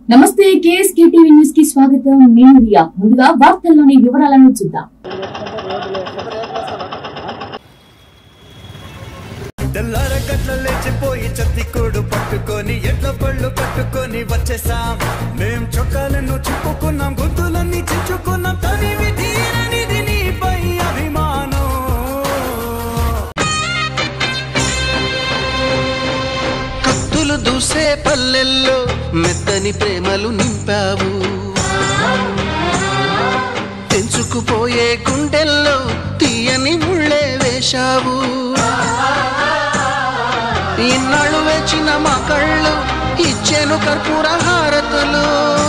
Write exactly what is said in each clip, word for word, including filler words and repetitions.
నమస్తే KSK TV news కి స్వాగతం. నేను రియా. ముందుగా వార్తల్లోని వివరాలను చూద్దాం. తెల్లారగట్ల లేచిపోయి చత్తికోడు పట్టుకొని ఎట్ల పళ్ళు పట్టుకొని వచ్చేసాం. మేం చొక్కాలను చుప్పుకున్నాం, గొంతులన్నీ చించుకున్నాం. తనివి తీరనిది నీపై అభిమానం. కత్తులు దూసే పల్లెల్లో మెత్తని ప్రేమలు నింపావు. తెంచుకుపోయే గుండెల్లో తీయని ముళ్ళే వేశావు. ఇన్నాళ్ళు వేచిన మా కళ్ళు ఇచ్చేను కర్పూర హారతులు.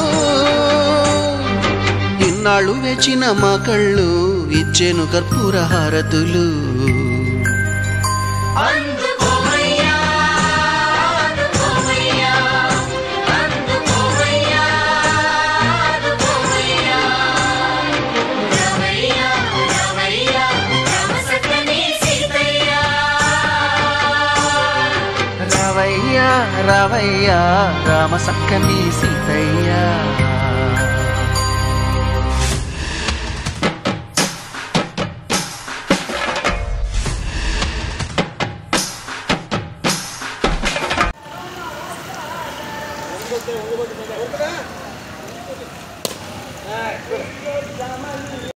ఇన్నాళ్ళు వేచిన మా కళ్ళు ఇచ్చేను కర్పూర హారతులు. రావయ్యా రావయ్యా రామ సక్కని సీతయ్య.